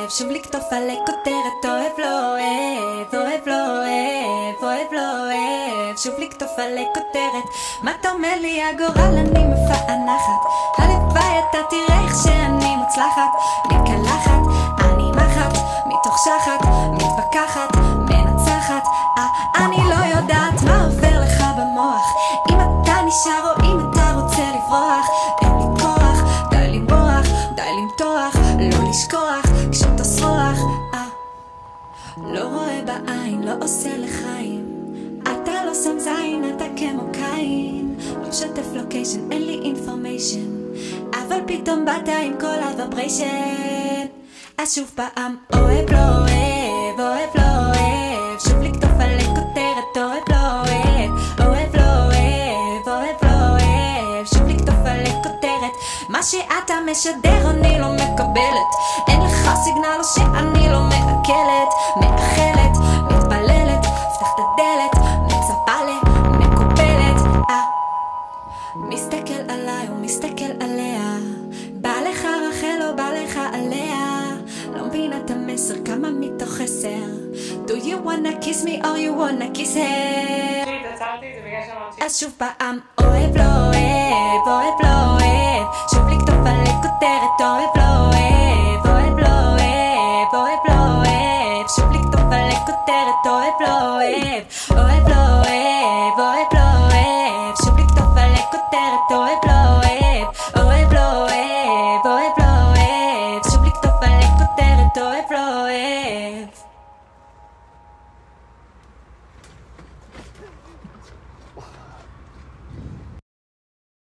אוהב, שוב לקטוף עלי כותרת, אוהב לא אוהב, אוהב לא אוהב, אוהב לא אוהב, שוב לקטוף עלי כותרת. מה אתה אומר לי הגורל, אני מפענחת, הלוואי אתה תראה איך שאני מוצלחת, מתקלחת, אני מחת, מתוך שחת, מתווכחת, מנצחת, אני לא יודעת מה עובר לך במוח, אם אתה נשאר או אם אתה רוצה לברוח, אין לי כוח, די למרוח, די למתוח, לא לשכוח, כשתסרוח, לא רואה בעין, לא עושה לחיים, אתה לא שם זין, אתה כמו קין, לא משתף לוקיישן, אין לי אינפורמיישן, אבל פתאום באת עם כל הוויבריישן. אז שוב פעם אוהב לא אוהב, אוהב לא אוהב, שוב לקטוף עלי כותרת, אוהב לא אוהב, אוהב לא אוהב, אוהב לא אוהב, שוב לקטוף עלי כותרת. מה שאתה משדר אני לא מקבלת, אין לך סיגנל או שאני לא מעכלת, מאחלת, מתפללת, פתח את הדלת, מצפה למקובלת. מסתכל עליי ומסתכל עליה, בא לך רחל או בא לך עליה, לא מבין את המסר, כמה מתוך 10, Do you wanna kiss me or you wanna kiss her? אז שוב פעם אוהב לא אוהב, אוהב לא